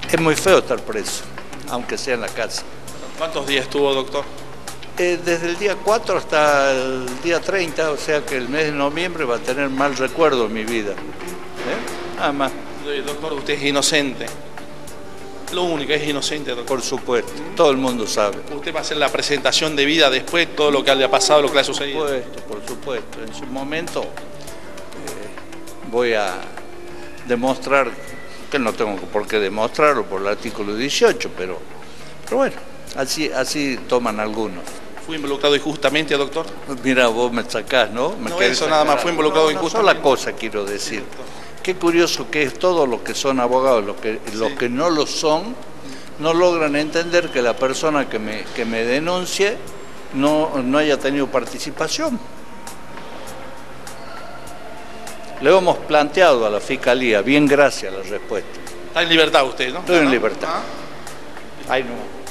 Es muy feo estar preso, aunque sea en la casa. ¿Cuántos días estuvo, doctor? Desde el día 4 hasta el día 30, o sea que el mes de noviembre va a tener mal recuerdo en mi vida. Nada más. Doctor, usted es inocente. Lo único es inocente, doctor. Por supuesto, todo el mundo sabe. Usted va a hacer la presentación de vida después, todo lo que le ha pasado, lo que le ha sucedido. Por supuesto. En su momento voy a demostrar, que no tengo por qué demostrarlo por el artículo 18, pero bueno, así toman algunos. ¿Fue involucrado injustamente, doctor? Mira, vos me sacás, ¿no? No, eso nada más, fue involucrado injustamente. Una sola cosa quiero decir. Qué curioso que es todo lo que son abogados, los que no lo son, no logran entender que la persona que me denuncie no haya tenido participación. Le hemos planteado a la Fiscalía, bien gracias a la respuesta. Está en libertad usted, ¿no? Estoy en libertad. Ay, no.